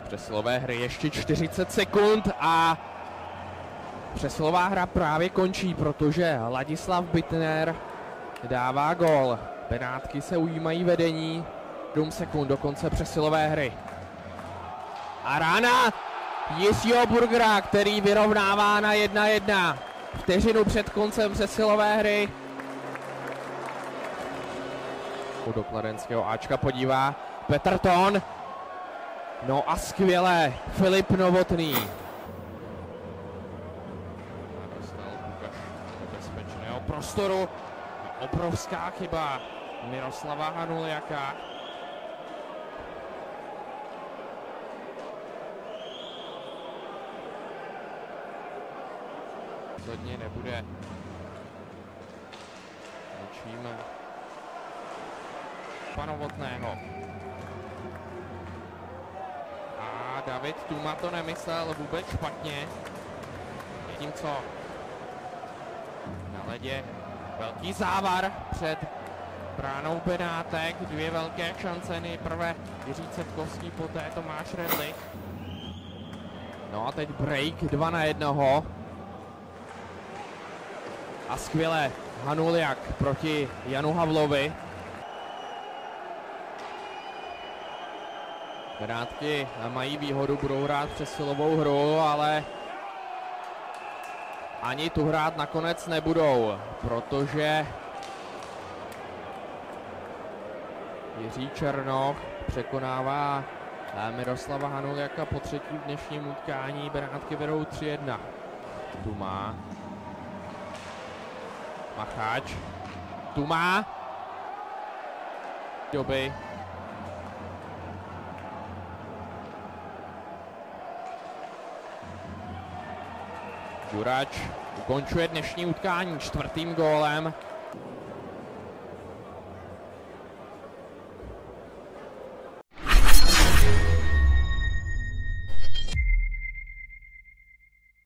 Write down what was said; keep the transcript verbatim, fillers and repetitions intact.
Přesilové hry ještě čtyřicet sekund a přesilová hra právě končí, protože Ladislav Bittner dává gól. Benátky se ujímají vedení. sedm sekund do konce přesilové hry. A rána Jiřího Burgera, který vyrovnává na jedna jedna. Vteřinu před koncem přesilové hry. Do kladenského Ačka podívá Petr Ton. No a skvěle Filip Novotný. Dostal Lukáš do bezpečného prostoru. Obrovská chyba Miroslava Hanuliaka. Rozhodně nebude ničím Novotného. A David Tuma to nemyslel vůbec špatně. Zatímco na ledě velký závar před bránou Benátek. Dvě velké šance, nejprve Jiří Cepkovský, poté Tomáš Redlich. No a teď break dva na jednoho. A skvěle Hanuliak proti Janu Havlovi. Benátky mají výhodu, budou hrát přesilovou hru, ale ani tu hrát nakonec nebudou, protože Jiří Černoch překonává Miroslava Hanuliaka po třetí v dnešním utkání. Benátky vedou tři jedna. Tuma. Macháč. Tuma. Doby. Durač ukončuje dnešní utkání čtvrtým gólem.